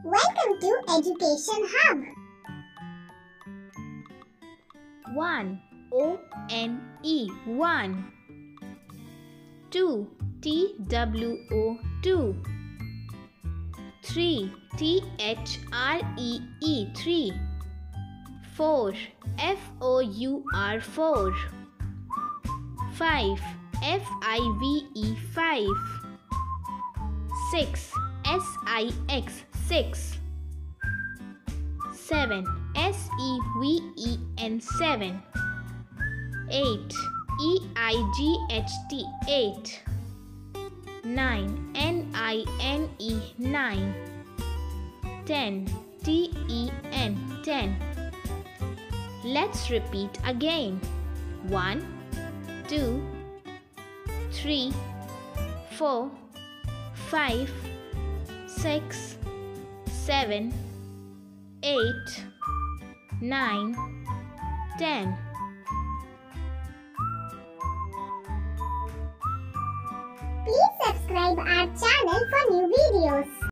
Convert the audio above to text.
Welcome to Education Hub. 1. O-N-E 1. 2. T-W-O 2. 3. T-H-R-E-E 3. 4. F-O-U-R 4. 5. F-I-V-E 5. 6. S-I-X 6. 7. S-E-V-E-N 7. 8. E-I-G-H-T 8. 9. N-I-N-E 9. 10. T-E-N 10. Let's repeat again. 1, 2, 3, 4, 5, 6, 7, 8, 9, 10. Please subscribe our channel for new videos.